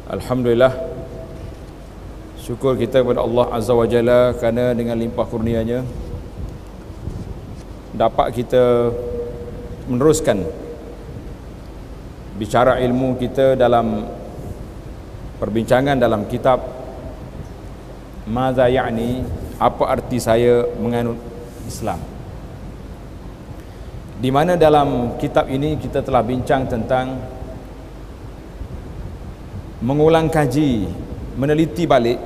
Alhamdulillah, syukur kita kepada Allah Azza wa Jalla kerana dengan limpah kurnianya dapat kita meneruskan bicara ilmu kita dalam perbincangan dalam kitab Madza Ya'ni, apa arti saya menganut Islam, di mana dalam kitab ini kita telah bincang tentang mengulang kaji, meneliti balik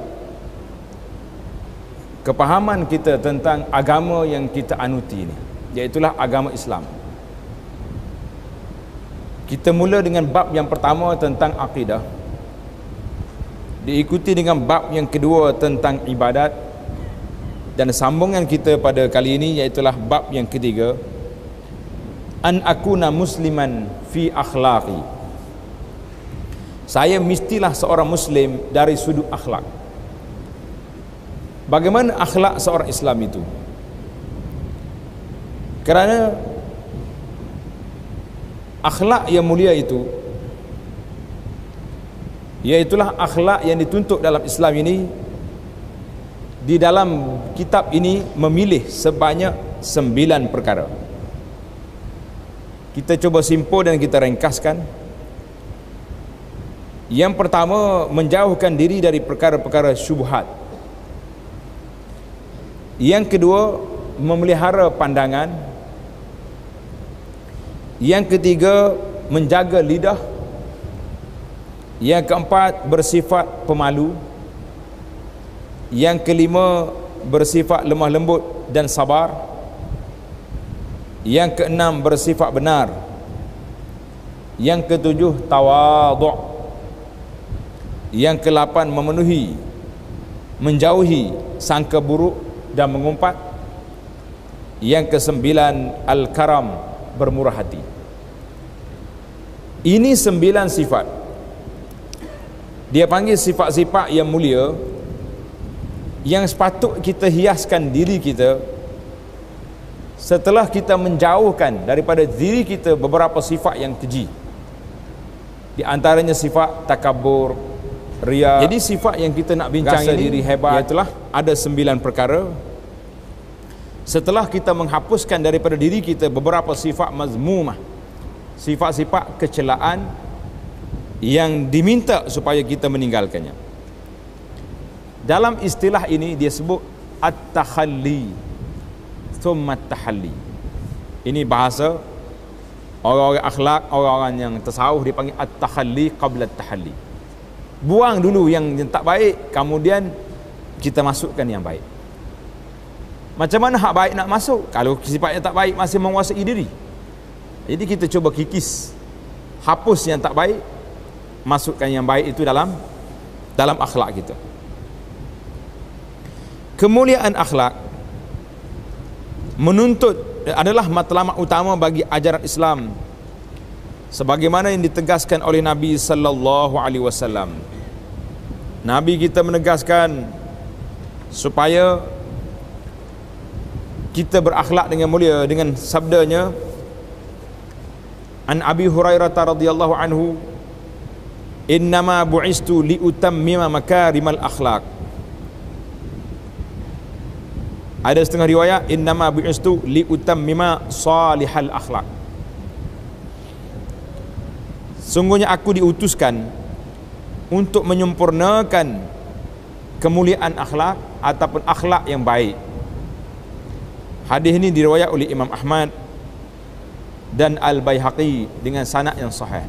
kepahaman kita tentang agama yang kita anuti ini, iaitulah agama Islam. Kita mula dengan bab yang pertama tentang akidah, diikuti dengan bab yang kedua tentang ibadat, dan sambungan kita pada kali ini iaitulah bab yang ketiga, an akuna musliman fi akhlaqi. Saya mestilah seorang Muslim dari sudut akhlak. Bagaimana akhlak seorang Islam itu? Kerana akhlak yang mulia itu, iaitulah akhlak yang dituntut dalam Islam ini. Di dalam kitab ini memilih sebanyak 9 perkara. Kita cuba simpul dan kita ringkaskan. Yang pertama, menjauhkan diri dari perkara-perkara syubhat. Yang kedua, memelihara pandangan. Yang ketiga, menjaga lidah. Yang keempat, bersifat pemalu. Yang kelima, bersifat lemah lembut dan sabar. Yang keenam, bersifat benar. Yang ketujuh, tawadhu'. Yang ke-8, memenuhi, menjauhi sangka buruk dan mengumpat. Yang ke-9, al-karam, bermurah hati. Ini 9 sifat. Dia panggil sifat-sifat yang mulia, yang sepatut kita hiaskan diri kita setelah kita menjauhkan daripada diri kita beberapa sifat yang keji. Di antaranya sifat takabur, riya. Jadi sifat yang kita nak bincang ini, diri hebat, iaitulah ada 9 perkara. Setelah kita menghapuskan daripada diri kita beberapa sifat mazmumah, sifat-sifat kecelaan yang diminta supaya kita meninggalkannya. Dalam istilah ini dia sebut at-takhalli thumma at-tahalli. Ini bahasa orang-orang akhlak, orang-orang yang tasawuf, dipanggil at-takhalli qabla at-tahalli. Buang dulu yang tak baik, kemudian kita masukkan yang baik. Macam mana hak baik nak masuk kalau sifatnya tak baik masih menguasai diri? Jadi kita cuba kikis, hapus yang tak baik, masukkan yang baik itu dalam akhlak kita. Kemuliaan akhlak menuntut adalah matlamat utama bagi ajaran Islam, sebagaimana yang ditegaskan oleh Nabi sallallahu alaihi wasallam. Nabi kita menegaskan supaya kita berakhlak dengan mulia dengan sabdanya, an Abi Hurairah radhiyallahu anhu, innama bu'istu liutammima makarimal akhlak. Ada setengah riwayat, innama bu'istu liutammima salihal akhlak. Sungguhnya aku diutuskan untuk menyempurnakan kemuliaan akhlak ataupun akhlak yang baik. Hadis ini diriwayat oleh Imam Ahmad dan Al-Baihaqi dengan sanad yang sahih.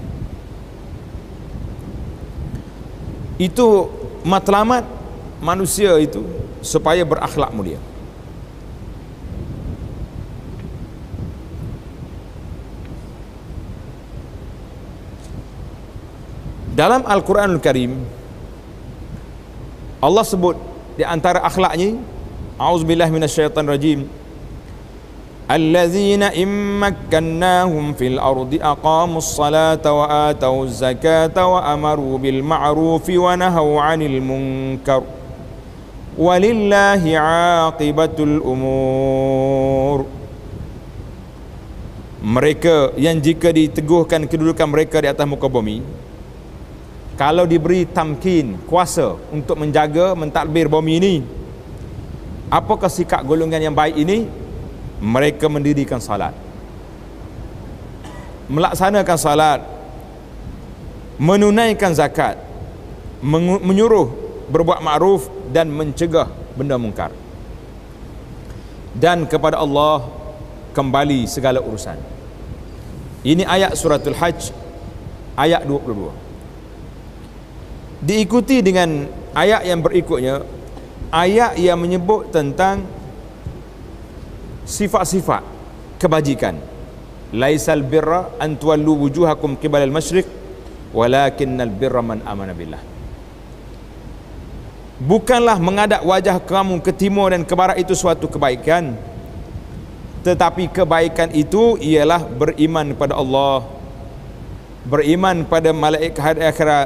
Itu matlamat manusia itu supaya berakhlak mulia. Dalam Al-Quranul Karim, Allah sebut di antara akhlaknya, a'udzubillahi minasyaitanir rajim, allazina immakkannahum fil ardi aqamus salata wa atauz zakata wa amaru bil ma'rufi wa nahaw 'anil munkar walillahi 'aqibatul umur. Mereka yang jika diteguhkan kedudukan mereka di atas muka bumi, kalau diberi tamkin, kuasa untuk menjaga, mentadbir bumi ini, apakah sikap golongan yang baik ini? Mereka mendirikan salat, melaksanakan salat, menunaikan zakat, menyuruh berbuat ma'ruf dan mencegah benda mungkar, dan kepada Allah kembali segala urusan. Ini ayat suratul Hajj ayat 22. Diikuti dengan ayat yang berikutnya, ayat yang menyebut tentang sifat-sifat kebajikan. Laisal birra an tuwallu wujuhakum qibalal masyriq walakinnal birra man amana billah. Bukanlah menghadap wajah kamu ke timur dan ke barat itu suatu kebaikan, tetapi kebaikan itu ialah beriman kepada Allah, beriman pada malaikat hari akhirat,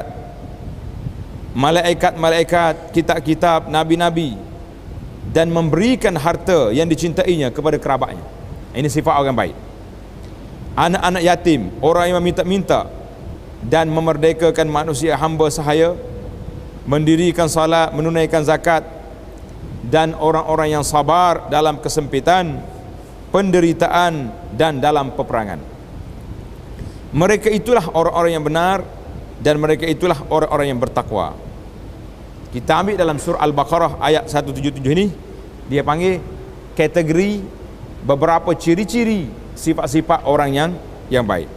malaikat-malaikat, kitab-kitab, nabi-nabi, dan memberikan harta yang dicintainya kepada kerabatnya. Ini sifat orang baik. Anak-anak yatim, orang yang meminta-minta, dan memerdekakan manusia hamba sahaya, mendirikan salat, menunaikan zakat, dan orang-orang yang sabar dalam kesempitan, penderitaan, dan dalam peperangan. Mereka itulah orang-orang yang benar, dan mereka itulah orang-orang yang bertakwa. Kita ambil dalam surah Al-Baqarah ayat 177 ini, dia panggil kategori beberapa ciri-ciri sifat-sifat orang yang baik.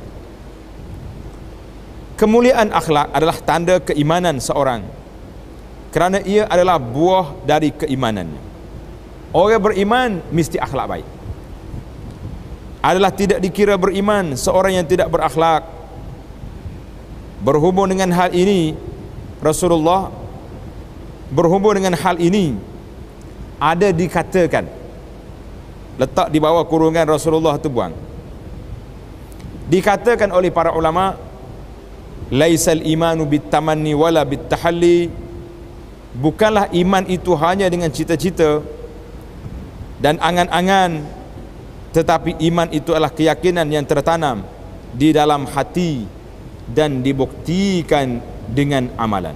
Kemuliaan akhlak adalah tanda keimanan seorang, kerana ia adalah buah dari keimanannya. Orang beriman mesti akhlak baik. Adalah tidak dikira beriman seorang yang tidak berakhlak. Berhubung dengan hal ini, Rasulullah berhubung dengan hal ini ada dikatakan, letak di bawah kurungan Rasulullah tu buang, dikatakan oleh para ulama, laisal imanu bitamanni wala bitahalli. Bukanlah iman itu hanya dengan cita-cita dan angan-angan, tetapi iman itu adalah keyakinan yang tertanam di dalam hati dan dibuktikan dengan amalan.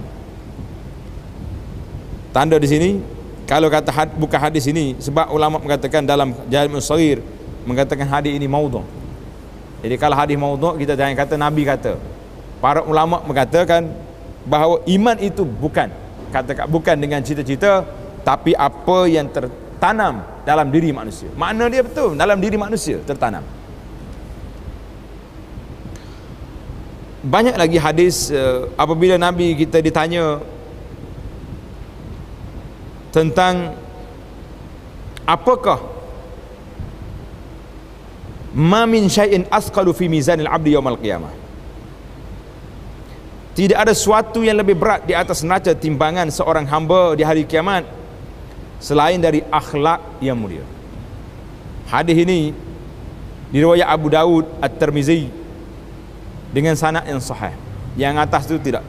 Tanda di sini, kalau kata bukan hadis ini, sebab ulama mengatakan dalam Jami' Shaghir mengatakan hadis ini maudhu'. Jadi kalau hadis maudhu', kita jangan kata Nabi kata. Para ulama mengatakan bahawa iman itu bukan dengan cita-cita, tapi apa yang tertanam dalam diri manusia. Makna dia betul, dalam diri manusia tertanam. Banyak lagi hadis apabila Nabi kita ditanya tentang apakah ma min syai'in asqalu fi mizanil abdi yaumal qiyamah. Tidak ada sesuatu yang lebih berat di atas neraca timbangan seorang hamba di hari kiamat selain dari akhlak yang mulia. Hadis ini diriwayat Abu Daud, At-Tirmizi dengan sanad yang sahih. Yang atas itu tidak.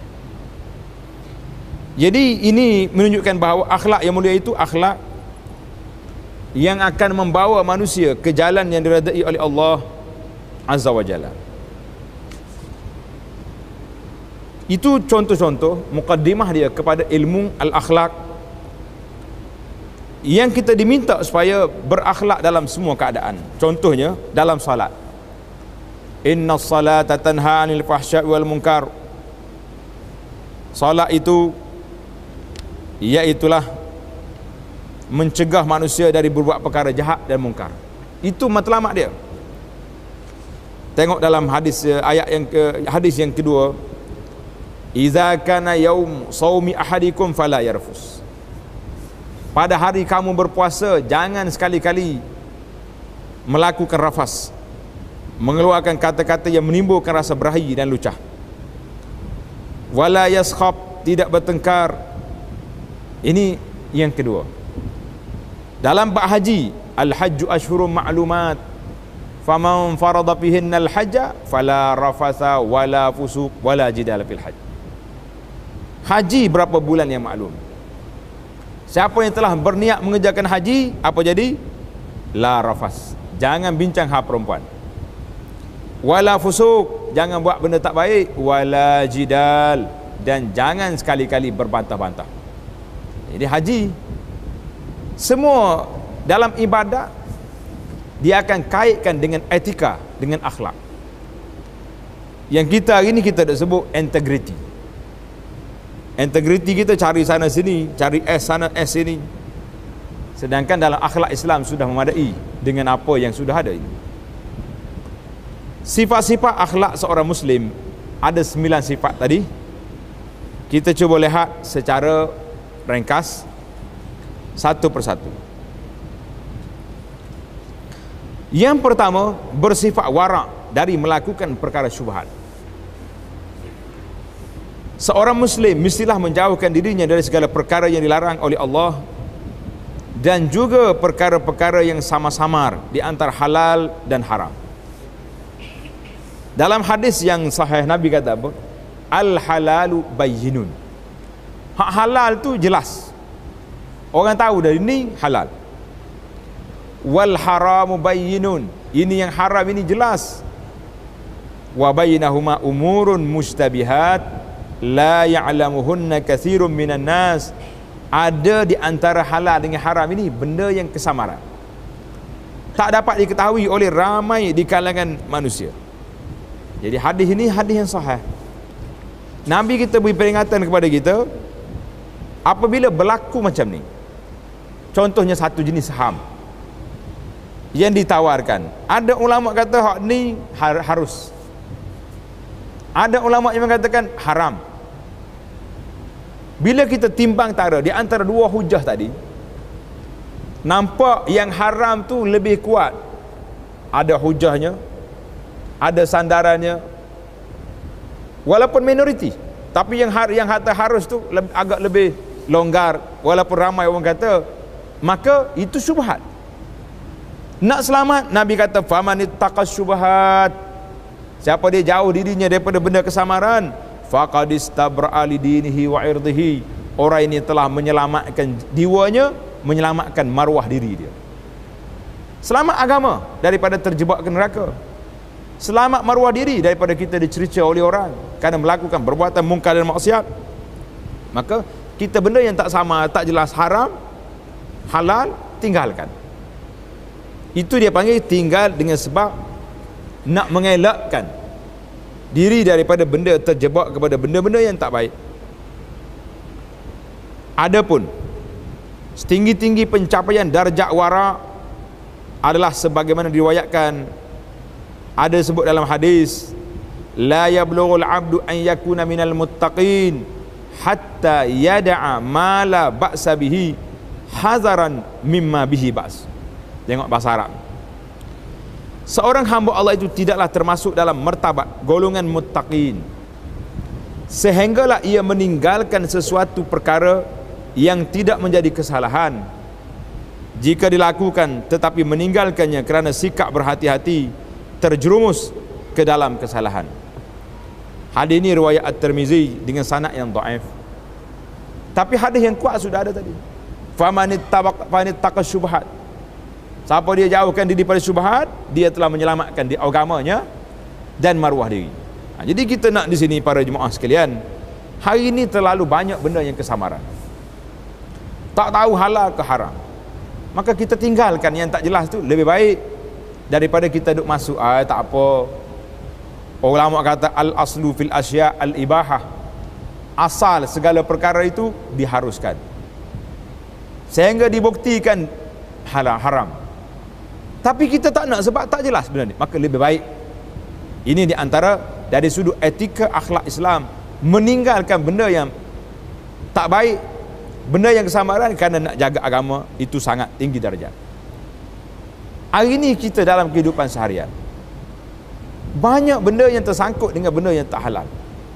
Jadi ini menunjukkan bahawa akhlak yang mulia itu akhlak yang akan membawa manusia ke jalan yang diredai oleh Allah Azza wa Jalla. Itu contoh-contoh mukaddimah dia kepada ilmu al-akhlak yang kita diminta supaya berakhlak dalam semua keadaan. Contohnya dalam salat. Inna salata tanha 'anil fahsya'i wal munkar. Salat itu iaitulah mencegah manusia dari berbuat perkara jahat dan mungkar. Itu matlamat dia. Tengok dalam hadis hadis yang kedua, iza kana yaum saumi ahadikum fala yarfus. Pada hari kamu berpuasa, jangan sekali-kali melakukan rafas, mengeluarkan kata-kata yang menimbulkan rasa berahi dan lucah. Wala yaskhab, tidak bertengkar. Ini yang kedua. Dalam bab haji, al-hajju ashhurum ma'lumat, faman farada fihinna al-hajja fala rafasa wala fusuq wala jidala fil hajj. Haji berapa bulan yang maklum. Siapa yang telah berniat mengerjakan haji, apa jadi? La rafas, jangan bincang hal perempuan. Wala fusuq, jangan buat benda tak baik. Wala jidal, dan jangan sekali-kali berbantah-bantah. Jadi haji, semua dalam ibadah dia akan kaitkan dengan etika, dengan akhlak. Yang kita hari ni kita dah sebut integriti. Integriti kita cari sana sini, cari S sana S sini. Sedangkan dalam akhlak Islam sudah memadai dengan apa yang sudah ada ini. Sifat-sifat akhlak seorang Muslim ada 9 sifat tadi. Kita cuba lihat secara ringkas satu persatu. Yang pertama, bersifat wara' dari melakukan perkara syubhat. Seorang Muslim mestilah menjauhkan dirinya dari segala perkara yang dilarang oleh Allah dan juga perkara-perkara yang samar-samar di antara halal dan haram. Dalam hadis yang sahih Nabi kata apa? Al-halalu bayyinun. Hak halal tu jelas. Orang tahu dari ini halal. Wal haramu bayyinun. Ini yang haram ini jelas. Wa bainahuma umurun mustabihat la ya'lamuhunna katsirun minan nas. Ada di antara halal dengan haram ini benda yang kesamaran, tak dapat diketahui oleh ramai di kalangan manusia. Jadi hadis ini hadis yang sahih. Nabi kita beri peringatan kepada kita apabila berlaku macam ni. Contohnya satu jenis saham yang ditawarkan, ada ulama kata hak ni harus, ada ulama yang mengatakan haram. Bila kita timbang tara di antara dua hujah tadi, nampak yang haram tu lebih kuat. Ada hujahnya, ada sandarannya, walaupun minoriti, tapi yang kata harus tu agak lebih longgar, walaupun ramai orang kata, maka itu syubhat. Nak selamat, Nabi kata famanittaqas syubhat, siapa dia jauh dirinya daripada benda kesamaran, faqad istabra'a li dinihi wa irdihi, orang ini telah menyelamatkan jiwanya, menyelamatkan maruah diri dia. Selamat agama daripada terjebak ke neraka. Selamat maruah diri daripada kita dicerca oleh orang kerana melakukan perbuatan mungkar dan maksiat. Maka kita benda yang tak sama, tak jelas, haram, halal, tinggalkan. Itu dia panggil tinggal dengan sebab nak mengelakkan diri daripada benda terjebak kepada benda-benda yang tak baik. Adapun setinggi-tinggi pencapaian darjat wara adalah sebagaimana diriwayatkan, ada sebut dalam hadis, la yablughul abdu an yakuna minal muttaqin hatta yada'a ma la ba'sa bihi hazaran mimma bihi ba's. Tengok bahasa Arab. Seorang hamba Allah itu tidaklah termasuk dalam martabat golongan muttaqin sehinggalah ia meninggalkan sesuatu perkara yang tidak menjadi kesalahan jika dilakukan, tetapi meninggalkannya kerana sikap berhati-hati terjerumus ke dalam kesalahan. Hadis ini riwayat At-Tirmizi dengan sanad yang dhaif. Tapi hadis yang kuat sudah ada tadi. Famanittaqas syubhat. Siapa dia jauhkan diri daripada syubhat, dia telah menyelamatkan di agamanya dan maruah diri. Jadi kita nak di sini para jemaah sekalian, hari ini terlalu banyak benda yang kesamaran. Tak tahu halal ke haram. Maka kita tinggalkan yang tak jelas tu lebih baik daripada kita duk masuk. Tak apa. Ulama kata al-aslu fil asya al-ibahah. Asal segala perkara itu diharuskan sehingga dibuktikan halal haram. Tapi kita tak nak sebab tak jelas benda ni. Maka lebih baik, ini di antara dari sudut etika akhlak Islam, meninggalkan benda yang tak baik, benda yang kesamaran kerana nak jaga agama, itu sangat tinggi darjat. Hari ini kita dalam kehidupan seharian banyak benda yang tersangkut dengan benda yang tak halal,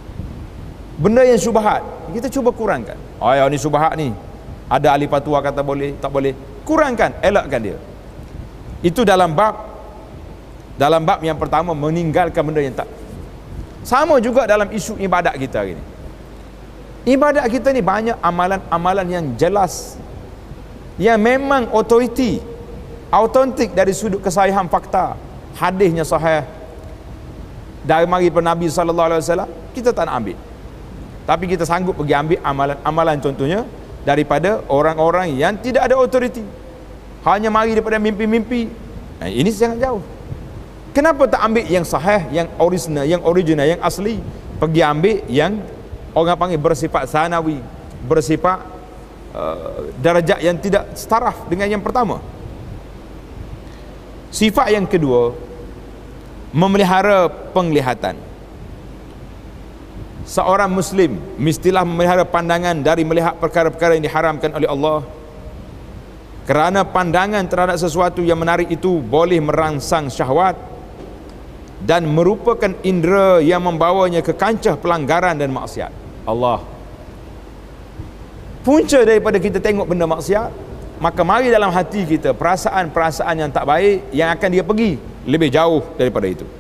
benda yang syubhat. Kita cuba kurangkan. Ni syubhat ni, ada ahli fatwa kata boleh, tak boleh. Kurangkan, elakkan dia. Itu dalam bab yang pertama, meninggalkan benda yang tak. Sama juga dalam isu ibadat kita hari ini. Ibadat kita ni banyak amalan-amalan yang jelas, yang memang autentik dari sudut kesahihan fakta, hadisnya sahih dari mari Nabi sallallahu alaihi wasallam, kita tak nak ambil. Tapi kita sanggup pergi ambil amalan-amalan contohnya daripada orang-orang yang tidak ada autoriti, hanya mari daripada mimpi-mimpi. Ini sangat jauh. Kenapa tak ambil yang sahih, yang original, yang asli? Pergi ambil yang orang panggil bersifat sanawi, bersifat darajat yang tidak setaraf dengan yang pertama. Sifat yang kedua, memelihara penglihatan. Seorang Muslim mestilah memelihara pandangan dari melihat perkara-perkara yang diharamkan oleh Allah, kerana pandangan terhadap sesuatu yang menarik itu boleh merangsang syahwat dan merupakan indera yang membawanya ke kancah pelanggaran dan maksiat. Allah, punca daripada kita tengok benda maksiat, maka mari dalam hati kita perasaan-perasaan yang tak baik yang akan dia pergi lebih jauh daripada itu.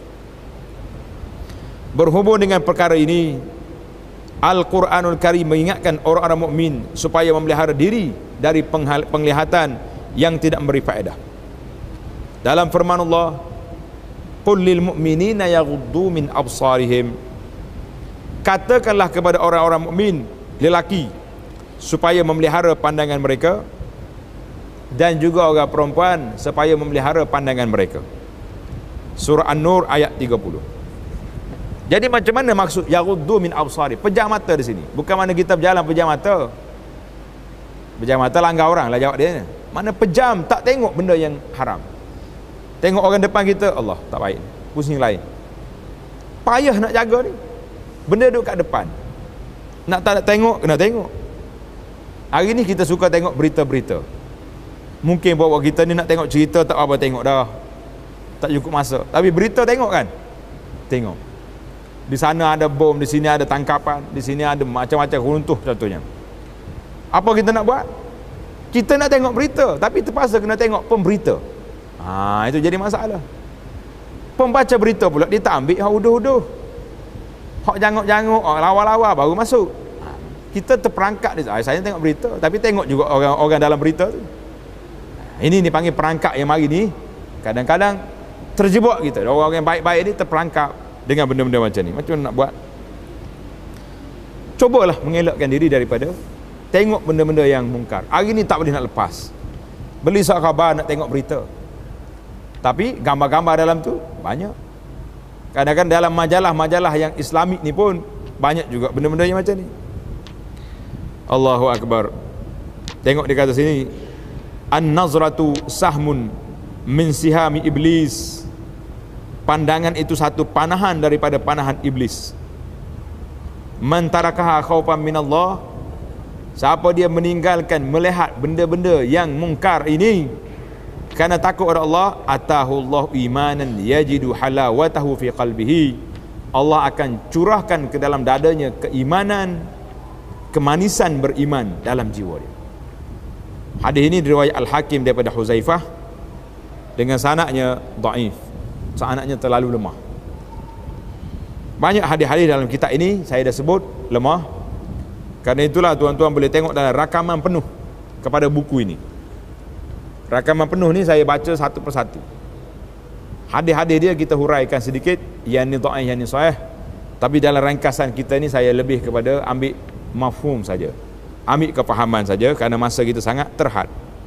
Berhubung dengan perkara ini, Al-Quranul Karim mengingatkan orang-orang mukmin supaya memelihara diri dari penglihatan yang tidak memberi faedah. Dalam firman Allah, qul lil mu'minina yaghuddu min absarihim, katakanlah kepada orang-orang mukmin lelaki supaya memelihara pandangan mereka, dan juga orang perempuan supaya memelihara pandangan mereka. Surah An-Nur ayat 30. Jadi macam mana maksud yaghuddu min absari? Pejam mata di sini. Bukan mana kita berjalan pejam mata. Pejam mata langgar orang lah jawab dia. Mana pejam, tak tengok benda yang haram. Tengok orang depan kita, Allah tak baik, pusing lain. Payah nak jaga ni. Benda duduk kat depan. Nak tak nak tengok, kena tengok. Hari ni kita suka tengok berita-berita. Mungkin bawa kita ni nak tengok cerita tak apa tengok dah. Tak cukup masa. Tapi berita tengok kan? Tengok. Di sana ada bom, di sini ada tangkapan, di sini ada macam-macam runtuh contohnya. Apa kita nak buat? Kita nak tengok berita, tapi terpaksa kena tengok pemberita. Itu jadi masalah. Pembaca berita pula dia tak ambil hak uduh-uduh, hak janguk-janguk, lawa-lawa baru masuk. Kita terperangkap di saya tengok berita, tapi tengok juga orang-orang dalam berita tu. Ini dipanggil perangkap yang mari ni. Kadang-kadang terjebak kita. Orang yang baik-baik ni terperangkap dengan benda-benda macam ni. Macam mana nak buat? Cubalah mengelakkan diri daripada tengok benda-benda yang mungkar. Hari ni tak boleh nak lepas. Beli surat khabar nak tengok berita, tapi gambar-gambar dalam tu banyak. Kadang-kadang dalam majalah-majalah yang Islamik ni pun banyak juga benda-benda yang macam ni. Allahu Akbar. Tengok dia kata sini, an-nazratu sahmun min sihami iblis. Pandangan itu satu panahan daripada panahan iblis. Man tarakaha khaufan minallah, siapa dia meninggalkan melihat benda-benda yang mungkar ini kerana takut kepada Allah, atahullahu imanan yajidu halawatahu fi qalbihi, Allah akan curahkan ke dalam dadanya keimanan, kemanisan beriman dalam jiwa dia. Hadis ini diriwayat Al-Hakim daripada Huzaifah dengan sanadnya dhaif, sanadnya terlalu lemah. Banyak hadis-hadis dalam kitab ini saya dah sebut lemah. Kerana itulah tuan-tuan boleh tengok dalam rakaman penuh kepada buku ini. Rakaman penuh ni saya baca satu persatu. Hadis-hadis dia kita huraikan sedikit, yang ni dhaif, yang ni sahih. Tapi dalam ringkasan kita ni saya lebih kepada ambil mafhum saja, ambil kefahaman saja, kerana masa kita sangat terhad.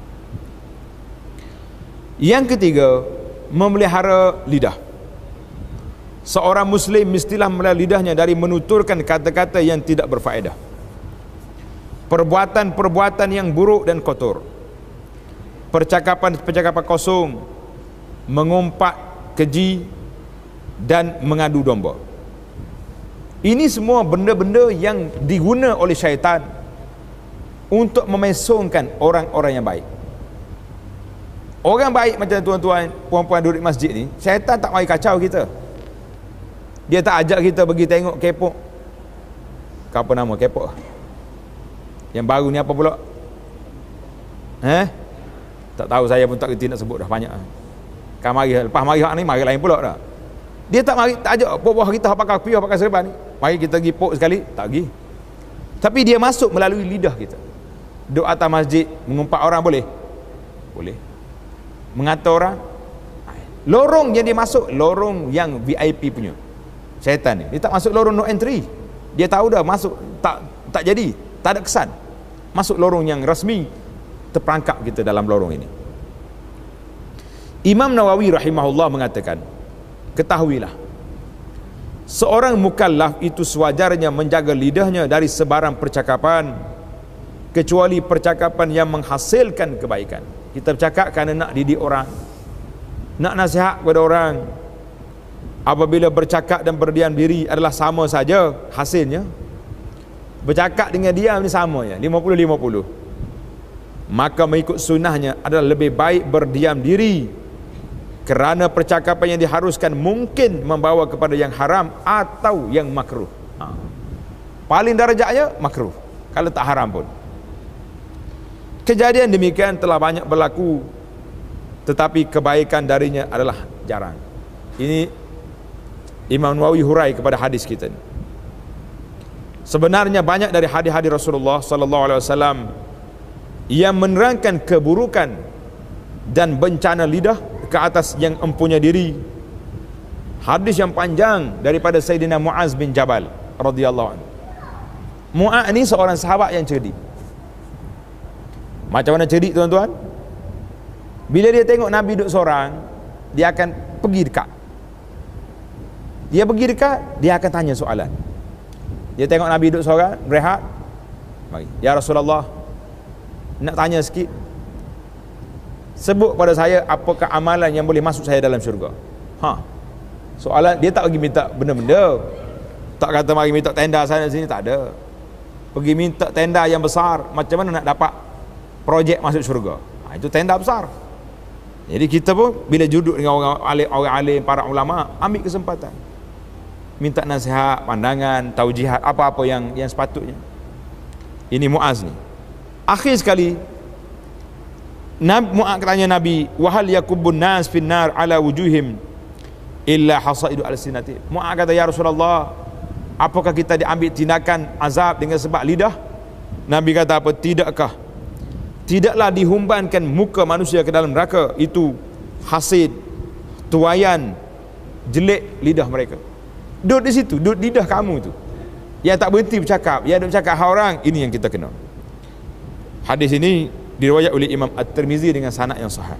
Yang ketiga, memelihara lidah. Seorang Muslim mestilah memelihara lidahnya dari menuturkan kata-kata yang tidak berfaedah, perbuatan-perbuatan yang buruk dan kotor, percakapan-percakapan kosong, mengumpat keji, dan mengadu domba. Ini semua benda-benda yang diguna oleh syaitan untuk memesongkan orang-orang yang baik. Orang baik macam tuan-tuan, puan-puan duduk di masjid ni, syaitan tak mari kacau kita. Dia tak ajak kita pergi tengok K-pop. Apa nama K-pop? Yang baru ni apa pula? Tak tahu, saya pun tak kerti nak sebut dah banyak. Kan mari, lepas mari hak ni, mari lain pula dah. Dia tak mari, tak ajak buah kita hak pakai kopi, hak pakai serban ni. Mari kita pergi pok sekali, tak pergi. Tapi dia masuk melalui lidah kita. Duduk atas masjid, mengumpat orang boleh? Boleh. Mengata orang, lorong yang dia masuk, lorong yang VIP punya. Syaitan ni, dia tak masuk lorong no entry. Dia tahu dah masuk, tak jadi, tak ada kesan. Masuk lorong yang rasmi, terperangkap kita dalam lorong ini. Imam Nawawi rahimahullah mengatakan, ketahuilah, seorang mukallaf itu sewajarnya menjaga lidahnya dari sebarang percakapan, kecuali percakapan yang menghasilkan kebaikan. Kita bercakap kerana nak didik orang, nak nasihat kepada orang. Apabila bercakap dan berdiam diri adalah sama saja hasilnya, bercakap dengan diam ni sama ya, 50-50. Maka mengikut sunnahnya adalah lebih baik berdiam diri, kerana percakapan yang diharuskan mungkin membawa kepada yang haram atau yang makruh. Paling darjatnya makruh kalau tak haram pun. Kejadian demikian telah banyak berlaku, tetapi kebaikan darinya adalah jarang. Ini Imam Nawawi hurai kepada hadis kita ni. Sebenarnya banyak dari hadis-hadis Rasulullah sallallahu alaihi wasallam yang menerangkan keburukan dan bencana lidah ke atas yang empunya diri. Hadis yang panjang daripada Sayyidina Muaz bin Jabal radhiyallahu anhu. Muaz ni seorang sahabat yang cerdik. Macam mana cerdik tuan-tuan? Bila dia tengok Nabi duduk seorang, dia akan pergi dekat. Dia pergi dekat, dia akan tanya soalan. Dia tengok Nabi duduk seorang, berehat, mari, ya Rasulullah, nak tanya sikit, sebut pada saya apakah amalan yang boleh masuk saya dalam syurga. Soalan, dia tak pergi minta benda-benda, tak kata mari minta tenda sana sini, tak ada. Pergi minta tenda yang besar, macam mana nak dapat projek masuk syurga. Itu tenda besar. Jadi kita pun bila duduk dengan orang alim, para ulama, ambil kesempatan, minta nasihat, pandangan, taujihat, apa-apa yang sepatutnya. Ini Muaz ni. Akhir sekali Muaz tanya Nabi, wahal yakubun nas fin nar ala wujuhim illa hasaidu alsinati. Muaz kata, ya Rasulullah, apakah kita diambil tindakan azab dengan sebab lidah? Nabi kata apa? Tidakkah? Tidaklah dihumbankan muka manusia ke dalam neraka itu hasid, tuayan, jelek lidah mereka. Duduk di situ, duduk lidah kamu tu, yang tak berhenti bercakap, yang duduk bercakap hal orang. Ini yang kita kena. Hadis ini diriwayat oleh Imam At-Tirmizi dengan sanad yang sahih.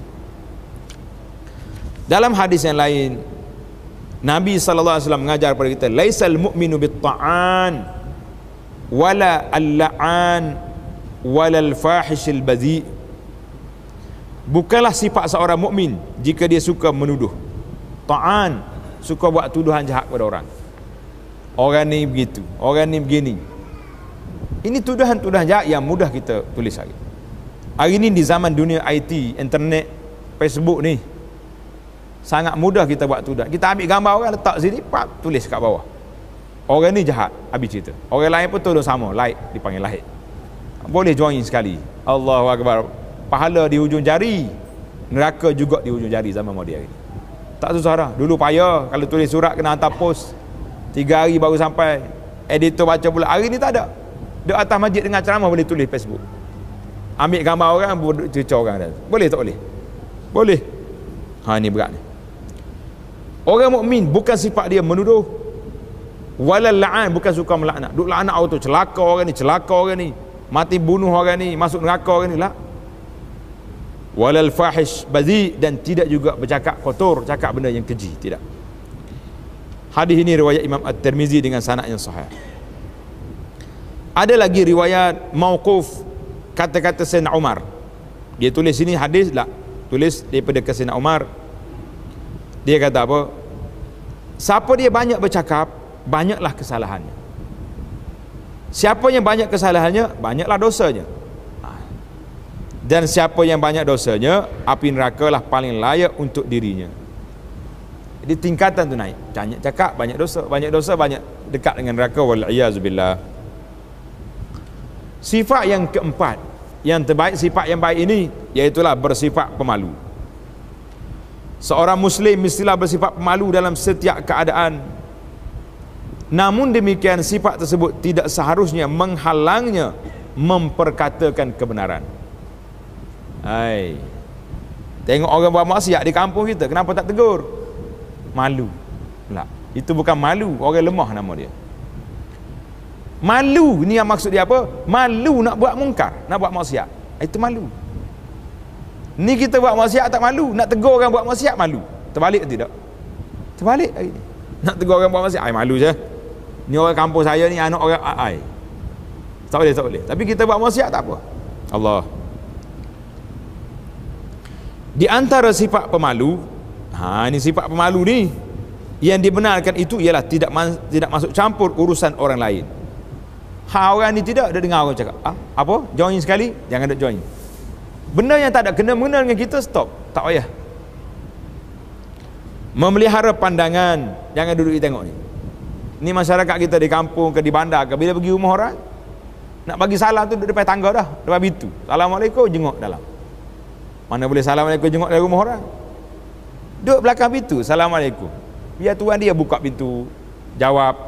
Dalam hadis yang lain, Nabi SAW mengajar kepada kita, laisal mu'minu bit-ta'an wala al-la'an wala al-fahishil badhi. Bukanlah sifat seorang mukmin jika dia suka menuduh. Ta'an, suka buat tuduhan jahat kepada orang. Orang ni begitu, orang ni begini. Ini tuduhan-tuduhan jahat yang mudah kita tulis hari. Hari ini di zaman dunia IT, internet, Facebook ni, sangat mudah kita buat tuduhan. Kita ambil gambar orang, letak sini, tulis kat bawah. Orang ni jahat, habis cerita. Orang lain pun tuduh sama, like, dipanggil lahir. Boleh join sekali. Allahu Akbar. Pahala di hujung jari, neraka juga di hujung jari zaman moden hari. Tak susah dah. Dulu payah, kalau tulis surat kena hantar post, 3 hari baru sampai, editor baca pula. Hari ni tak ada. Duduk atas masjid dengan ceramah boleh tulis Facebook. Ambil gambar orang, cerca orang. Boleh tak boleh? Boleh. Ini berat ni. Orang mukmin bukan sifat dia menuduh. Walal la'an, bukan suka melaknat. Duk laknat auto, celaka orang ni, celaka orang ni, mati bunuh orang ni, masuk neraka orang ni lah. Walal fahish badhi, dan tidak juga bercakap kotor, cakap benda yang keji, tidak. Hadis ini riwayat Imam At-Tirmizi dengan sanad yang sahih. Ada lagi riwayat mauquf, kata-kata Sayyidina Umar. Dia tulis sini hadis lah, tulis daripada Sayyidina Umar. Dia kata apa? Siapa dia banyak bercakap, banyaklah kesalahannya. Siapa yang banyak kesalahannya, banyaklah dosanya. Dan siapa yang banyak dosanya, api neraka lah paling layak untuk dirinya. Jadi tingkatan tu naik. Banyak cakap, banyak dosa, banyak dekat dengan neraka. Wal-iyazubillah. Sifat yang keempat, yang terbaik sifat yang baik ini, iaitulah bersifat pemalu. Seorang Muslim mestilah bersifat pemalu dalam setiap keadaan. Namun demikian, sifat tersebut tidak seharusnya menghalangnya memperkatakan kebenaran. Tengok orang buat maksiat di kampung kita, kenapa tak tegur? Malu. Itu bukan malu, orang lemah nama dia. Malu ni yang maksud dia apa? Malu nak buat mungkar, nak buat maksiat. Itu malu. Ni kita buat maksiat tak malu, nak tegur orang buat maksiat malu. Terbalik ke tidak? Terbalik hari ni. Nak tegur orang buat maksiat, ai malu je. Ni orang kampung saya ni anak orang ai. Tak boleh. Tapi kita buat maksiat tak apa. Allah. Di antara sifat pemalu, ini sifat pemalu ni yang dibenarkan itu ialah tidak masuk campur urusan orang lain. Orang ni tidak ada dengar orang cakap, apa? Join sekali, jangan ada join. Benda yang tak ada kena mengena dengan kita, stop. Tak payah. Memelihara pandangan, jangan duduk tengok ni. Ni masyarakat kita di kampung ke di bandar ke, bila pergi rumah orang, nak bagi salam tu duduk depan tangga dah, depan pintu. Assalamualaikum, jenguk dalam. Mana boleh assalamualaikum jenguk dari rumah orang? Duduk belakang pintu, assalamualaikum. Biar tuan dia buka pintu, jawab.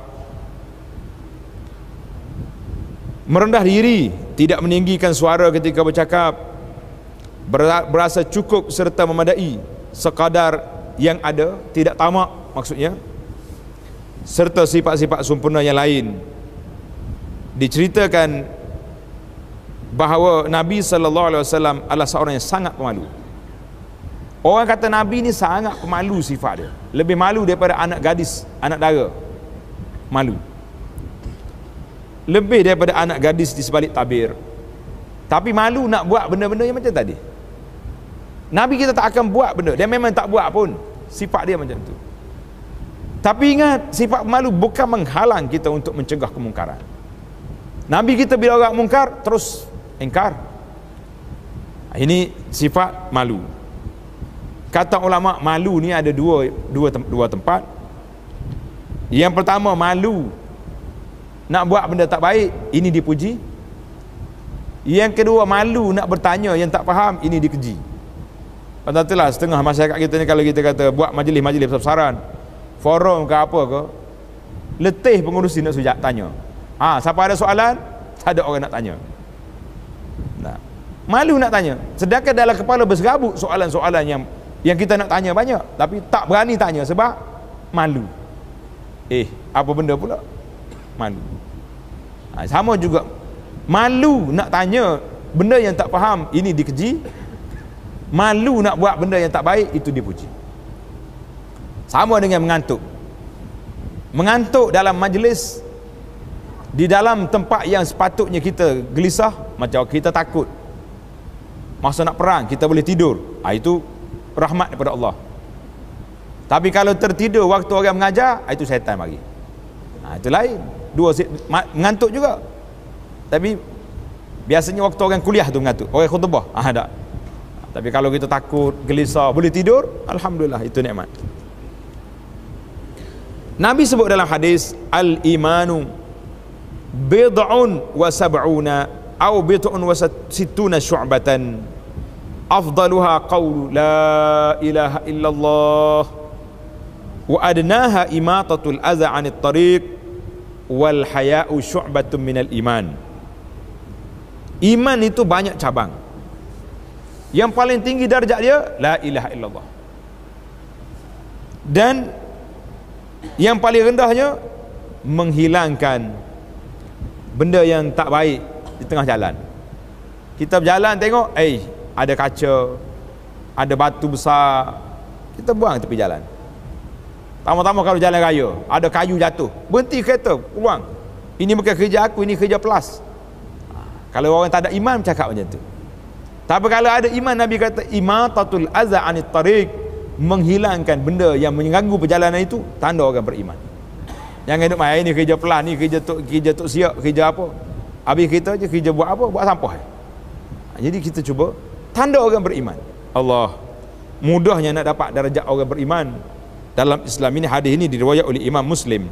Merendah diri, tidak meninggikan suara ketika bercakap, berasa cukup serta memadai sekadar yang ada, tidak tamak maksudnya, serta sifat-sifat sempurna yang lain. Diceritakan bahawa Nabi SAW adalah seorang yang sangat pemalu. Orang kata Nabi ni sangat pemalu sifat dia, lebih malu daripada anak gadis, anak dara. Malu lebih daripada anak gadis di sebalik tabir. Tapi malu nak buat benda-benda yang macam tadi. Nabi kita tak akan buat benda, dia memang tak buat pun. Sifat dia macam tu. Tapi ingat, sifat malu bukan menghalang kita untuk mencegah kemungkaran. Nabi kita bila orang mungkar terus ingkar. Ini sifat malu. Kata ulama, malu ni ada dua tempat. Yang pertama, malu nak buat benda tak baik, ini dipuji. Yang kedua, malu nak bertanya yang tak faham, ini dikeji. Pasal itulah setengah masyarakat kita ni, kalau kita kata buat majlis-majlis besar-besaran, forum ke apa ke, letih pengurusi nak sujak tanya. Siapa ada soalan, tak ada orang nak tanya. Nah, malu nak tanya. Sedangkan dalam kepala berserabut soalan-soalan yang kita nak tanya banyak, tapi tak berani tanya sebab malu. Apa benda pula? Malu. Sama juga, malu nak tanya benda yang tak faham, ini dikeji. Malu nak buat benda yang tak baik, itu dipuji. Sama dengan mengantuk. Mengantuk dalam majlis, di dalam tempat yang sepatutnya kita gelisah, macam kita takut masa nak perang, kita boleh tidur, itu rahmat daripada Allah. Tapi kalau tertidur waktu orang mengajar, itu syaitan mari. Itu lain. Mengantuk juga. Tapi biasanya waktu orang kuliah tu mengantuk, orang khutbah tak. Tapi kalau kita takut, gelisah, boleh tidur, alhamdulillah, itu nikmat. Nabi sebut dalam hadis, al-imanu bid'un wa sab'una aw bid'un wa sittuna syu'batan afdaluha qawlu la ilaha illallah wa adnaha imatatul adza 'anit tariq wal haya'u syu'batun minal iman. Iman itu banyak cabang. Yang paling tinggi darjat dia la ilaha illallah. Dan yang paling rendahnya menghilangkan benda yang tak baik di tengah jalan. Kita berjalan tengok, ada kaca, ada batu besar, kita buang tepi jalan. Tama-tama kalau jalan raya, ada kayu jatuh, berhenti kereta, buang. Ini bukan kerja aku, ini kerja plus. Kalau orang tak ada iman bercakap macam tu. Tapi kalau ada iman, Nabi kata imatatul adza 'anit tariq, menghilangkan benda yang mengganggu perjalanan itu, tanda orang beriman. Jangan duk main ni kerja pelan, ni kerja tok siap, kerja apa. Habis kita je kerja buat apa? Buat sampah. Jadi kita cuba tanda orang beriman. Allah, mudahnya nak dapat darjat orang beriman dalam Islam ini. Hadis ini diriwayat oleh Imam Muslim.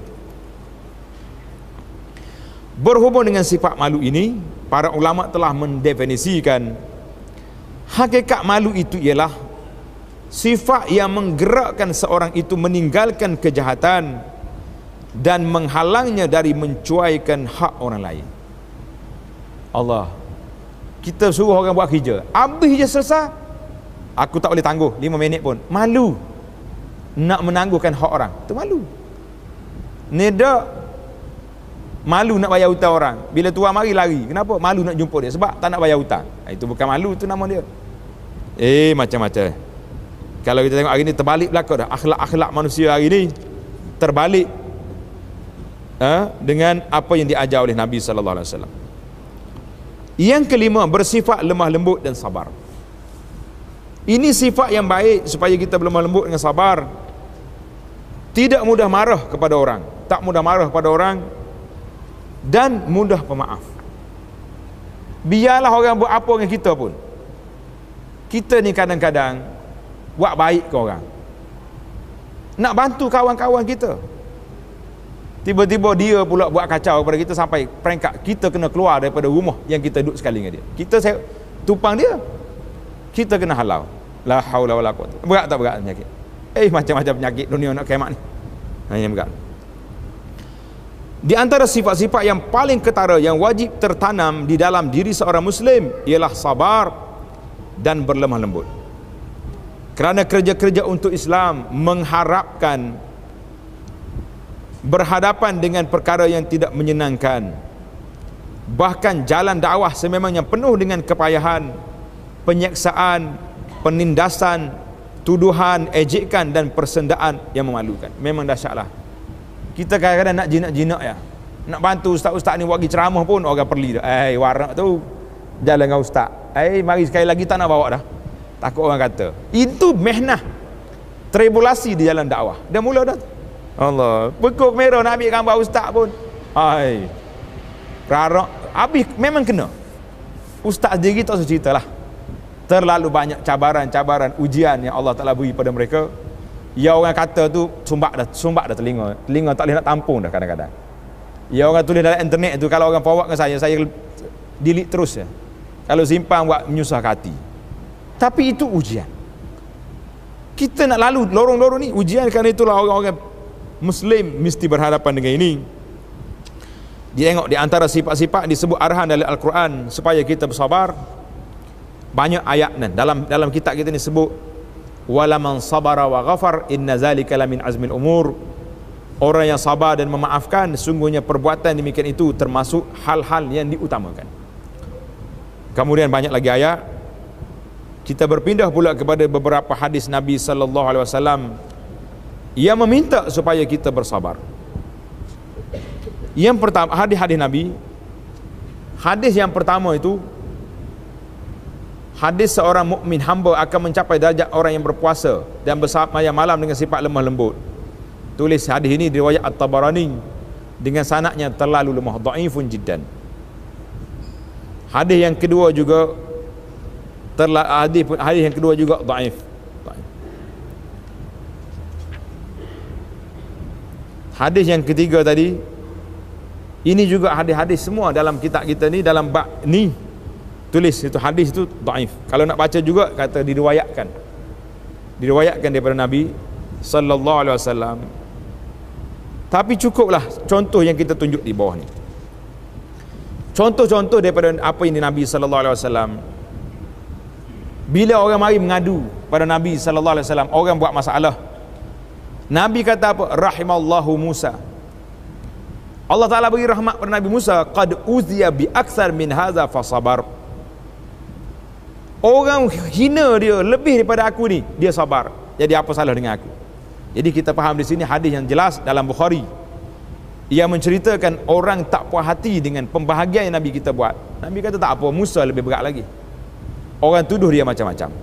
Berhubung dengan sifat malu ini, para ulama telah mendefinisikan hakikat malu itu ialah sifat yang menggerakkan seorang itu meninggalkan kejahatan dan menghalangnya dari mencuaikan hak orang lain. Allah, kita suruh orang buat kerja, habis je selesai, aku tak boleh tangguh 5 minit pun, malu nak menangguhkan hak orang, tu malu. Neda Malu nak bayar hutang orang. Bila tuan mari lari. Kenapa? Malu nak jumpa dia. Sebab tak nak bayar hutang. Itu bukan malu, itu nama dia. Macam-macam. Kalau kita tengok hari ni terbalik belakang dah. Akhlak-akhlak manusia hari ni terbalik dengan apa yang diajar oleh Nabi sallallahu alaihi wasallam. Yang kelima, bersifat lemah lembut dan sabar. Ini sifat yang baik supaya kita lemah lembut dengan sabar. Tidak mudah marah kepada orang, tak mudah marah kepada orang, dan mudah pemaaf. Biarlah orang buat apa dengan kita pun, kita ni kadang-kadang buat baik ke orang, nak bantu kawan-kawan kita, tiba-tiba dia pula buat kacau kepada kita sampai peringkat kita kena keluar daripada rumah yang kita duduk sekali dengan dia. Kita tupang dia, kita kena halau. La haula wala quwwata. Berat tak berat penyakit? Macam-macam penyakit dunia nak kiamat ni. Hanya berat. Di antara sifat-sifat yang paling ketara yang wajib tertanam di dalam diri seorang Muslim ialah sabar dan berlemah lembut. Kerana kerja-kerja untuk Islam mengharapkan berhadapan dengan perkara yang tidak menyenangkan. Bahkan jalan dakwah sememangnya penuh dengan kepayahan, penyiksaan, penindasan, tuduhan, ejekan dan persendaan yang memalukan. Memang dahsyatlah. Kita kadang-kadang nak jinak-jinak ya. Nak bantu ustaz-ustaz ni buat pergi ceramah pun orang perli dah. Warak tu jalan dengan ustaz. Mari sekali lagi tak nak bawa dah. Takut orang kata. Itu mehnah, tribulasi di jalan dakwah. Dah mula dah. Allah, bekuk merah nak ambil gambar ustaz pun. Rarak. Habis memang kena. Ustaz sendiri tak usah ceritalah. Terlalu banyak cabaran-cabaran, ujian yang Allah Ta'ala beri pada mereka. Ya orang kata tu sumbat dah telinga tak boleh nak tampung dah kadang-kadang. Ya orang tulis dalam internet tu, kalau orang forward ke saya delete terus ya. Kalau simpan buat menyusah hati. Tapi itu ujian. Kita nak lalu lorong-lorong ni ujian, kerana itulah orang-orang Muslim mesti berhadapan dengan ini. Dia tengok di antara sifat-sifat disebut arahan dalam Al-Quran supaya kita bersabar. Banyak ayat dalam kitab kita ni sebut wala man sabara wa ghafar inna zalika lamin azmil umur. Orang yang sabar dan memaafkan, sungguhnya perbuatan demikian itu termasuk hal-hal yang diutamakan. Kemudian banyak lagi ayat. Kita berpindah pula kepada beberapa hadis Nabi sallallahu alaihi wasallam yang meminta supaya kita bersabar. Yang pertama, hadis-hadis Nabi. Hadis yang pertama itu hadis seorang mukmin hamba akan mencapai darjat orang yang berpuasa dan bersamaya malam dengan sifat lemah lembut. Tulis hadis ini riwayat At-Tabarani dengan sanadnya terlalu lemah, dhaifun jiddan. Hadis yang kedua juga hadis yang kedua juga dhaif. Hadis yang ketiga tadi, ini juga hadis-hadis semua dalam kitab kita ni, dalam bab ni tulis itu hadis itu dhaif. Kalau nak baca juga kata diriwayatkan daripada Nabi sallallahu alaihi wasallam. Tapi cukuplah contoh yang kita tunjuk di bawah ni. Contoh-contoh daripada apa yang Nabi sallallahu alaihi wasallam. Bila orang mari mengadu pada Nabi sallallahu alaihi wasallam, orang buat masalah, Nabi kata apa? Rahimallahu Musa. Allah Ta'ala beri rahmat pada Nabi Musa. Qad uziya bi aktsar min hadza fasabar. Orang hina dia lebih daripada aku ni, dia sabar. Jadi apa salah dengan aku? Jadi kita faham di sini hadis yang jelas dalam Bukhari yang menceritakan orang tak puas hati dengan pembahagian yang Nabi kita buat. Nabi kata tak apa, Musa lebih berat lagi. Orang tuduh dia macam-macam.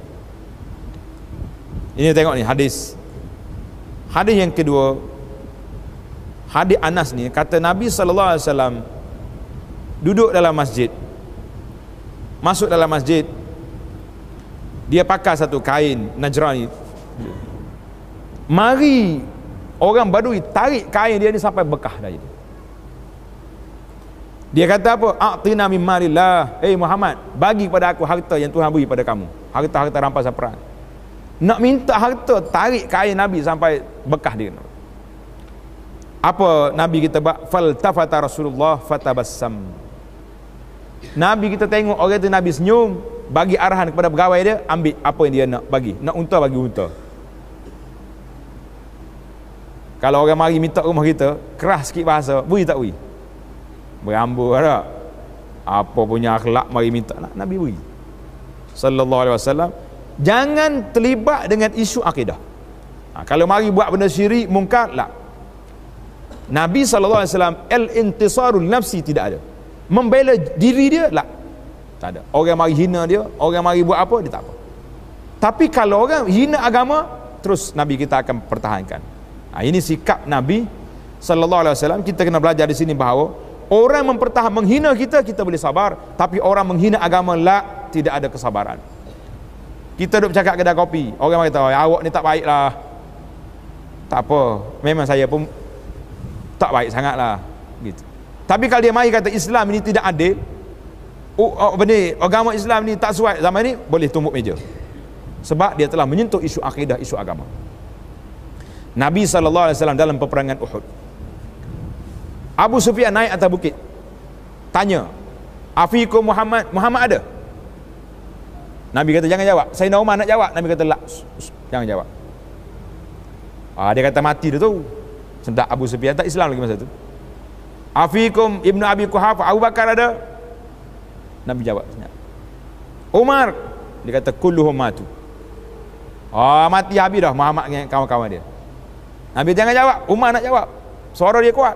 Ini tengok ni hadis. Hadis yang kedua, hadis Anas ni kata Nabi sallallahu alaihi wasallam duduk dalam masjid. Masuk dalam masjid, dia pakai satu kain Najrani. Mari orang Badui tarik kain dia ni sampai bekah dah jadi. Dia kata apa? A'tina min malillah. Muhammad, bagi pada aku harta yang Tuhan beri pada kamu. Harta-harta rampasan perang. Nak minta harta, tarik kain Nabi sampai bekah dia. Apa Nabi kita buat? Faltafata Rasulullah fatabassam. Nabi kita tengok orang tu, Nabi senyum, bagi arahan kepada pegawai dia, ambil apa yang dia nak bagi. Nak unta, bagi unta. Kalau orang mari minta rumah kita, keras sikit bahasa, beri tak beri? berambut ada. Apa punya akhlak mari minta nak Nabi beri. Sallallahu alaihi wasallam. Jangan terlibat dengan isu akidah. Kalau mari buat benda syirik, mungkar, lah. Nabi sallallahu alaihi wasallam al-intisarul nafsi tidak ada. Membela diri dia, lah. Tak ada. Orang mari hina dia, orang mari buat apa, dia tak apa. Tapi kalau orang hina agama, terus Nabi kita akan pertahankan. Ini sikap Nabi sallallahu alaihi wasallam. Kita kena belajar di sini bahawa orang menghina kita, kita boleh sabar, tapi orang menghina agama, lah, tidak ada kesabaran. Kita duduk bercakap kedai kopi, orang kata, awak ni tak baik lah. Tak apa, memang saya pun tak baik sangat lah, gitu. Tapi kalau dia mari kata Islam ini tidak adil, benih agama Islam ni tak sesuai zaman ni, boleh tumbuk meja. Sebab dia telah menyentuh isu akidah, isu agama. Nabi SAW dalam peperangan Uhud, Abu Sufyan naik atas bukit, tanya, Afikum Muhammad, Muhammad ada? Nabi kata jangan jawab. Sayyidina Umar nak jawab, Nabi kata jangan jawab. Dia kata mati dia tu. Sentak Abu Sufyan, tak Islam lagi masa tu. Afikum Ibnu Abi Quhafah, Abu Bakar ada? Nabi jawab. Umar, dia kata kulluhum matu. Mati habis dah Muhammad dengan kawan-kawan dia. Nabi jangan jawab, Umar nak jawab. Suara dia kuat.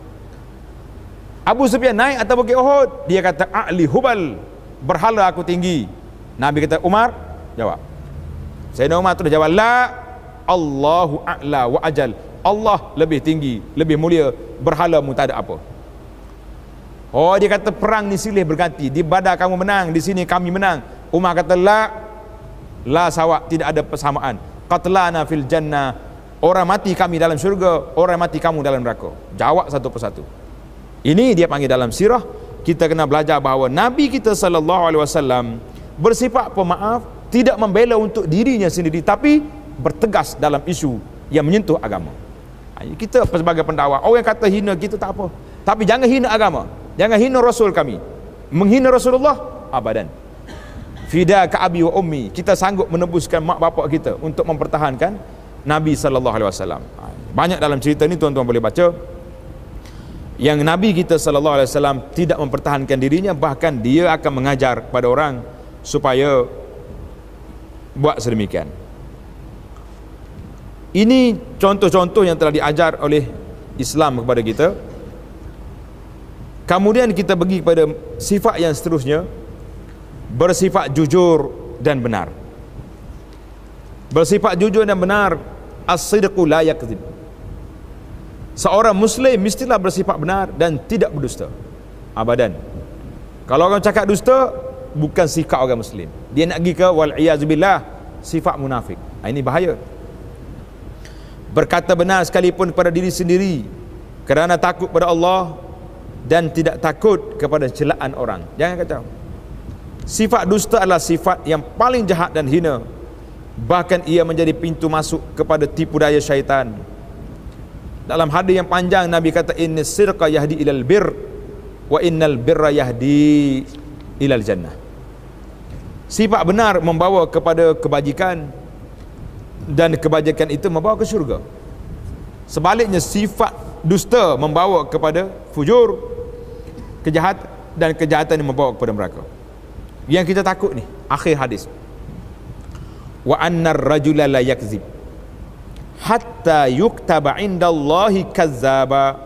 Abu Sufyan naik atas bukit Uhud, dia kata a'li hubal, berhala aku tinggi. Nabi kata Umar jawab. Sayyidina Umar terus jawab, la, Allahu a'la wa ajal, Allah lebih tinggi, lebih mulia, berhalamu tak ada apa. Dia kata perang ni silih berganti, di Badar kamu menang, di sini kami menang. Umar kata la sawak, tidak ada persamaan. Qatlana fil jannah, orang mati kami dalam syurga, orang mati kamu dalam neraka. Jawab satu persatu. Ini dia panggil dalam sirah. Kita kena belajar bahawa Nabi kita sallallahu alaihi wasallam bersifat pemaaf, tidak membela untuk dirinya sendiri, tapi bertegas dalam isu yang menyentuh agama. Kita sebagai pendakwa, orang kata hina kita tak apa, tapi jangan hina agama, jangan hina Rasul kami. Menghina Rasulullah, abadan. Fida ka abi wa ummi, kita sanggup menebuskan mak bapak kita untuk mempertahankan Nabi sallallahu alaihi wasallam. Banyak dalam cerita ni tuan-tuan boleh baca, yang Nabi kita sallallahu alaihi wasallam tidak mempertahankan dirinya, bahkan dia akan mengajar kepada orang supaya buat sedemikian. Ini contoh-contoh yang telah diajar oleh Islam kepada kita. Kemudian kita pergi kepada sifat yang seterusnya, bersifat jujur dan benar. Bersifat jujur dan benar, as-sidqu la yakdzib. Seorang Muslim mestilah bersifat benar dan tidak berdusta, abadan. Kalau orang cakap dusta, bukan sikap orang Muslim, dia nak pergi ke wal-iyazubillah sifat munafik. Ini bahaya. Berkata benar sekalipun kepada diri sendiri kerana takut pada Allah dan tidak takut kepada celaan orang. Jangan kacau. Sifat dusta adalah sifat yang paling jahat dan hina. Bahkan ia menjadi pintu masuk kepada tipu daya syaitan. Dalam hadis yang panjang Nabi kata innas sirqa yahdi ilal bir wa innal birra yahdi ilal jannah. Sifat benar membawa kepada kebajikan dan kebajikan itu membawa ke syurga. Sebaliknya sifat dusta membawa kepada fujur, kejahatan, dan kejahatan yang membawa kepada neraka. Yang kita takut ni akhir hadis, wa annar rajula la yakzib hatta yuktaba indallahi kazzaba.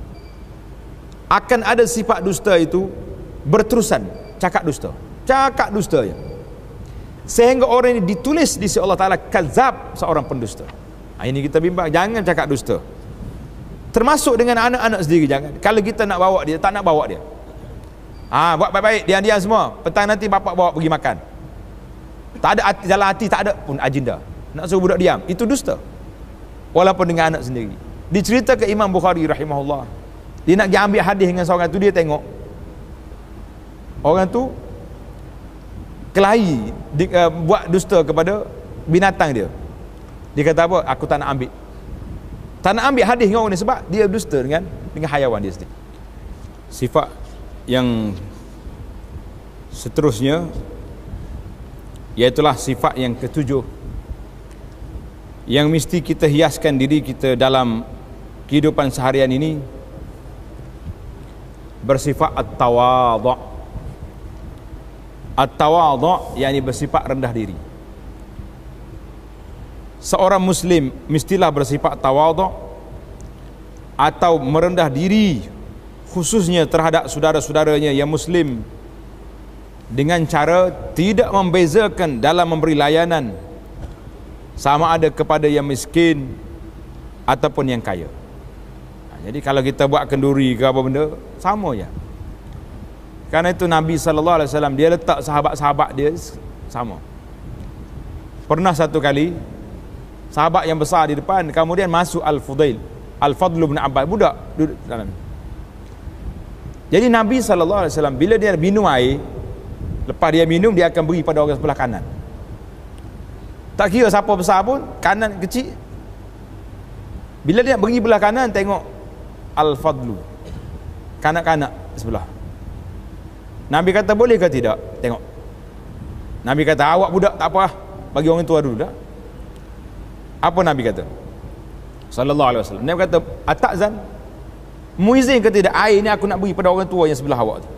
Akan ada sifat dusta itu berterusan, cakap dusta ya, sehingga orang ini ditulis di sisi Allah Ta'ala kazzab, seorang pendusta. Ini kita bimbang, jangan cakap dusta. Termasuk dengan anak-anak sendiri, jangan. Kalau kita nak bawa dia, tak nak bawa dia, buat baik-baik, diam-diam semua, petang nanti bapak bawa pergi makan, tak ada jalan hati, tak ada pun agenda, nak suruh budak diam, itu dusta. Walaupun dengan anak sendiri. Dicerita ke Imam Bukhari rahimahullah, dia nak pergi ambil hadis dengan seorang tu, dia tengok orang tu kelahi, buat dusta kepada binatang dia. Dia kata apa? Aku tak nak ambil. Tak nak ambil hadis dengan orang ni sebab dia dusta dengan hayawan dia sendiri. Sifat yang seterusnya iaitulah sifat yang ketujuh yang mesti kita hiaskan diri kita dalam kehidupan seharian ini, bersifat at-tawadhu'. At-tawadhu' yakni bersifat rendah diri. Seorang muslim mestilah bersifat tawadhu' atau merendah diri, khususnya terhadap saudara-saudaranya yang muslim, dengan cara tidak membezakan dalam memberi layanan, sama ada kepada yang miskin ataupun yang kaya. Jadi kalau kita buat kenduri ke apa benda, sama je. Karena itu Nabi SAW dia letak sahabat-sahabat dia sama. Pernah satu kali sahabat yang besar di depan, kemudian masuk Al-Fadl bin Abbas, budak duduk dalam. Jadi Nabi SAW bila dia minum air, lepas dia minum, dia akan beri pada orang sebelah kanan. Tak kira siapa besar pun, kanan kecil. Bila dia beri belah kanan, tengok Al-Fadlu, kanak-kanak sebelah. Nabi kata boleh ke tidak? Tengok. Nabi kata awak budak tak apa, bagi orang tua dulu dah. Apa Nabi kata? Sallallahu alaihi wasallam. Nabi kata, "Atazan? Muizin ke tidak air ni aku nak beri pada orang tua yang sebelah awak tu?"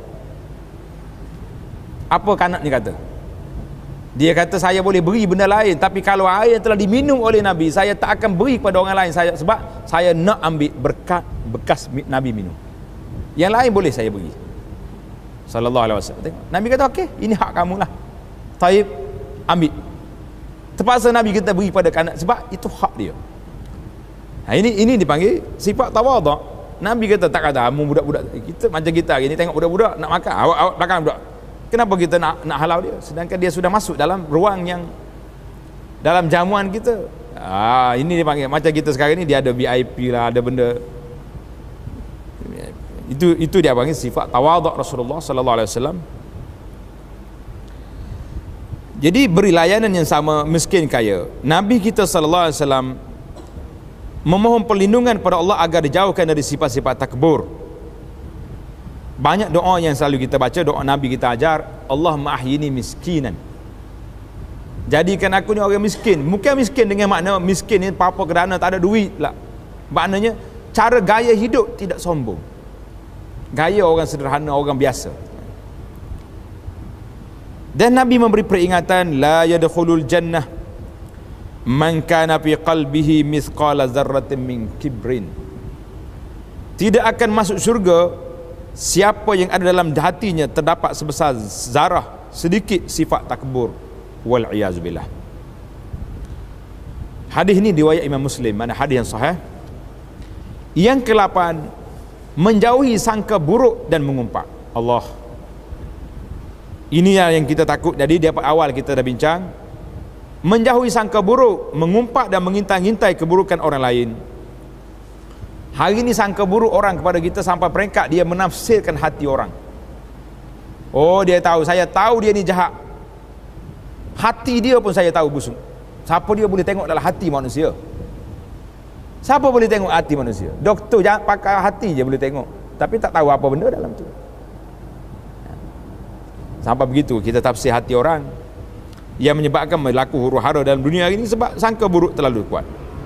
Apa kanak ni kata? Dia kata saya boleh beri benda lain, tapi kalau air yang telah diminum oleh Nabi, saya tak akan beri pada orang lain, sebab saya nak ambil berkat bekas Nabi minum. Yang lain boleh saya beri. Sallallahu alaihi wasallam. Tengok. Nabi kata okey, ini hak kamu lah. Taib, ambil. Terpaksa Nabi kita beri pada kanak sebab itu hak dia. Nah, ini dipanggil sifat tawadhu'. Nabi kata tak kata kamu budak-budak kita macam kita hari ni tengok budak-budak nak makan, awak belakang budak. Kenapa kita nak halau dia sedangkan dia sudah masuk dalam ruang yang dalam jamuan kita. Ini dipanggil macam kita sekarang ni, dia ada VIP lah, ada benda. Itu dia panggil sifat tawadhu' Rasulullah sallallahu alaihi wasallam. Jadi beri layanan yang sama miskin kaya. Nabi kita sallallahu alaihi wasallam memohon perlindungan pada Allah agar dijauhkan dari sifat-sifat takbur. Banyak doa yang selalu kita baca, doa Nabi kita ajar, Allahumma ahyini miskinan. Jadikan aku ni orang miskin. Bukan miskin dengan makna miskin ni apa-apa kerana tak ada duit lah. Maknanya cara gaya hidup tidak sombong. Gaya orang sederhana, orang biasa. Dan Nabi memberi peringatan, la yadkhulul jannah man kana fi qalbihi mithqala dzarratin min kibrin. Tidak akan masuk syurga siapa yang ada dalam hatinya terdapat sebesar zarah sedikit sifat takbur, wal iyazubillah. Hadis ini riwayat Imam Muslim, mana hadis yang sahih. Yang ke-8, menjauhi sangka buruk dan mengumpat. Allah, ini yang kita takut. Jadi di awal kita dah bincang, menjauhi sangka buruk, mengumpat dan mengintai-intai keburukan orang lain. Hari ini sangka buruk orang kepada kita sampai peringkat dia menafsirkan hati orang. Oh, dia tahu, saya tahu dia ni jahat. Hati dia pun saya tahu busuk. Siapa dia boleh tengok dalam hati manusia? Siapa boleh tengok hati manusia? Doktor jangan pakai hati je boleh tengok, tapi tak tahu apa benda dalam tu. Sampai begitu kita tafsir hati orang, yang menyebabkan berlaku huru-hara dalam dunia hari ini sebab sangka buruk terlalu kuat.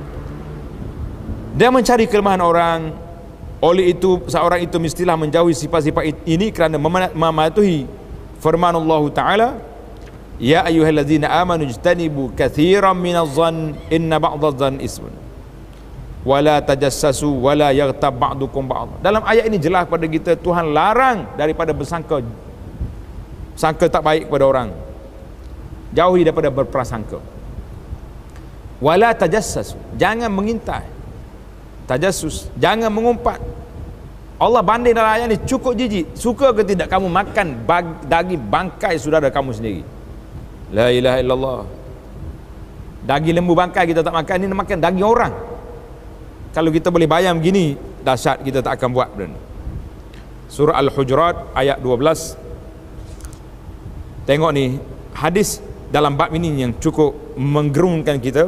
Dan mencari kelemahan orang. Oleh itu seorang itu mestilah menjauhi sifat-sifat ini kerana mematuhi firman Allah Ta'ala, ya ayyuhallazina amanu ijtanibu katsiran minadh-dhann inna ba'dadh-dhann ismun wala tajassasu wala yaghtab ba'dukum ba'd. Dalam ayat ini jelas kepada kita Tuhan larang daripada bersangka tak baik kepada orang. Jauhi daripada berprasangka. Wala tajassasu, jangan mengintai. Tajassus, jangan mengumpat. Allah banding dalam ayat ni cukup jijik. Suka ke tidak kamu makan daging bangkai saudara kamu sendiri? La ilaha illallah. Daging lembu bangkai kita tak makan, ni makan daging orang. Kalau kita boleh bayang begini, dahsyat kita tak akan buat benda. Surah Al-Hujurat ayat 12. Tengok ni hadis dalam bab ini yang cukup menggerunkan kita.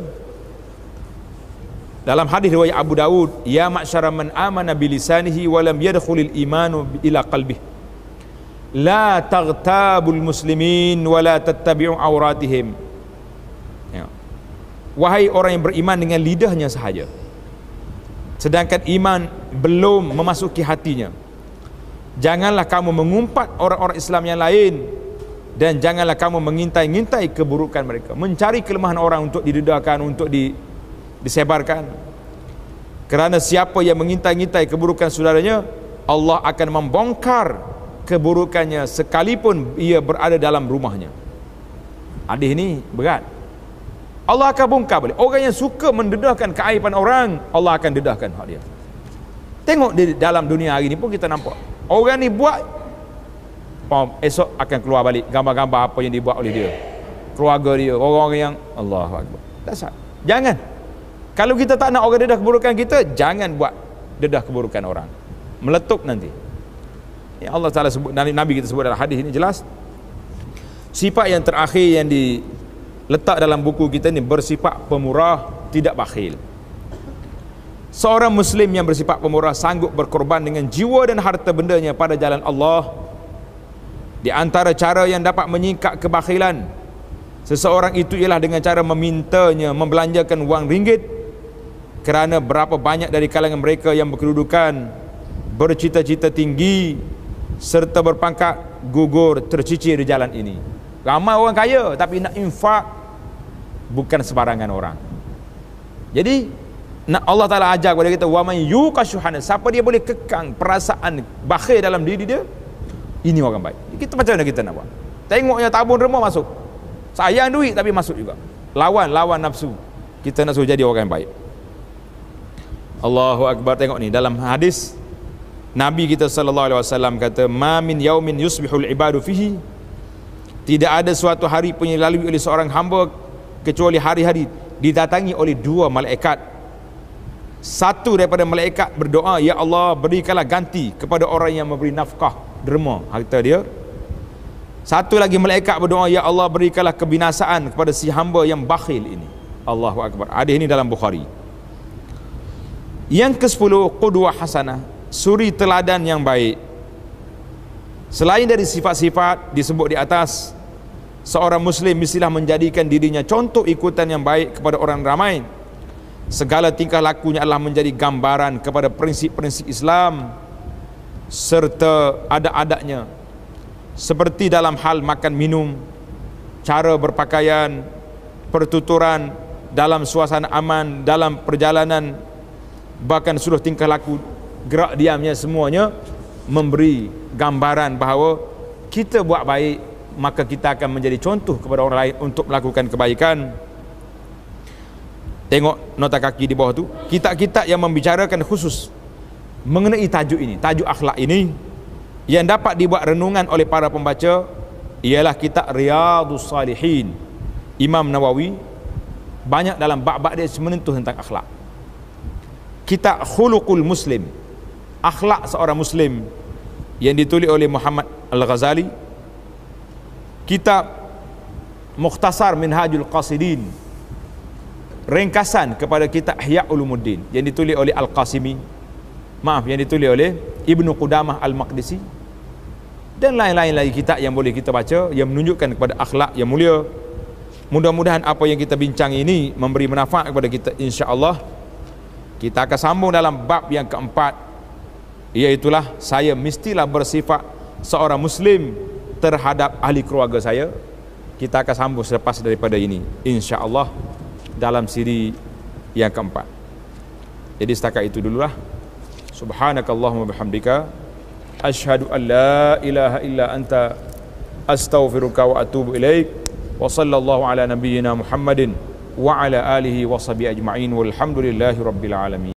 Dalam hadis riwayat Abu Daud, ya ma'syara man amana bilisanihi wa lam yadkhulil imanu ila qalbihi la taghtabul muslimin wa la tattabi'u auratihim. Ya. Wahai orang yang beriman dengan lidahnya sahaja, sedangkan iman belum memasuki hatinya, Janganlah kamu mengumpat orang-orang Islam yang lain, dan janganlah kamu mengintai-ngintai keburukan mereka, mencari kelemahan orang untuk didedahkan, untuk disebarkan. Kerana siapa yang mengintai-ngintai keburukan saudaranya, Allah akan membongkar keburukannya sekalipun ia berada dalam rumahnya. Hadis ini berat. Allah akan bongkar balik. Orang yang suka mendedahkan keaiban orang, Allah akan dedahkan hak dia. Tengok di dalam dunia hari ni pun kita nampak orang ni buat, esok akan keluar balik gambar-gambar apa yang dibuat oleh dia, keluarga dia, orang-orang yang Allahu Akbar. Dasar. Jangan. Kalau kita tak nak orang dedah keburukan kita, jangan buat dedah keburukan orang. Meletup nanti. Ya Allah Taala sebut, Nabi kita sebut dalam hadis ini jelas. Sifat yang terakhir yang diletak dalam buku kita ni bersifat pemurah, tidak bakhil. Seorang Muslim yang bersifat pemurah sanggup berkorban dengan jiwa dan harta bendanya pada jalan Allah. Di antara cara yang dapat menyingkap kebakhilan seseorang itu ialah dengan cara memintanya membelanjakan wang ringgit, kerana berapa banyak dari kalangan mereka yang berkedudukan, bercita-cita tinggi serta berpangkat gugur tercicir di jalan ini. Ramai orang kaya tapi nak infak bukan sebarangan orang. Jadi Allah Ta'ala ajar kepada kita, wa man yuqashuhana, siapa dia boleh kekang perasaan bakhil dalam diri dia, ini orang baik. Kita macam mana kita nak buat? Tengoknya tabung derma masuk, sayang duit tapi masuk juga, lawan nafsu. Kita nak suruh jadi orang yang baik. Allahu Akbar. Tengok ni dalam hadis Nabi kita sallallahu alaihi wasallam kata, ma min yaumin yusbihul ibadu fihi, tidak ada suatu hari pun yang dilalui oleh seorang hamba kecuali hari-hari didatangi oleh dua malaikat. Satu daripada malaikat berdoa, ya Allah berikanlah ganti kepada orang yang memberi nafkah derma harta dia. Satu lagi malaikat berdoa, ya Allah berikanlah kebinasaan kepada si hamba yang bakhil ini. Allahu Akbar. Hadis ini dalam Bukhari. Yang ke-10, qudwah hasanah, suri teladan yang baik. Selain dari sifat-sifat disebut di atas, seorang Muslim mestilah menjadikan dirinya contoh ikutan yang baik kepada orang ramai. Segala tingkah lakunya adalah menjadi gambaran kepada prinsip-prinsip Islam serta adat-adatnya, seperti dalam hal makan minum, cara berpakaian, pertuturan, dalam suasana aman, dalam perjalanan, bahkan seluruh tingkah laku, gerak diamnya, semuanya memberi gambaran bahawa kita buat baik, maka kita akan menjadi contoh kepada orang lain untuk melakukan kebaikan. Tengok nota kaki di bawah tu, kitab-kitab yang membicarakan khusus mengenai tajuk ini, tajuk akhlak ini, yang dapat dibuat renungan oleh para pembaca ialah kitab Riyadhus Salihin. Imam Nawawi banyak dalam bab-bab dia menentuh tentang akhlak. Kitab Khuluqul Muslim, akhlak seorang Muslim, yang ditulis oleh Muhammad Al-Ghazali. Kitab Mukhtasar Minhajul Qasidin, ringkasan kepada kitab Ihya Ulumuddin, yang ditulis oleh Al-Qasimi, yang ditulis oleh Ibnu Qudamah Al-Maqdisi, dan lain-lain lagi kitab yang boleh kita baca yang menunjukkan kepada akhlak yang mulia. Mudah-mudahan apa yang kita bincang ini memberi manfaat kepada kita, insya-Allah. Kita akan sambung dalam bab yang keempat, iaitulah saya mestilah bersifat seorang Muslim terhadap ahli keluarga saya. Kita akan sambung selepas daripada ini, insya-Allah, dalam siri yang keempat. Jadi setakat itu dululah. Subhanakallahumma bihamdika asyhadu an la ilaha illa anta astaghfiruka wa atubu ilaik. Wa sallallahu ala nabiyyina Muhammadin wa ala alihi wa sahbihi ajma'in walhamdulillahi rabbil alamin.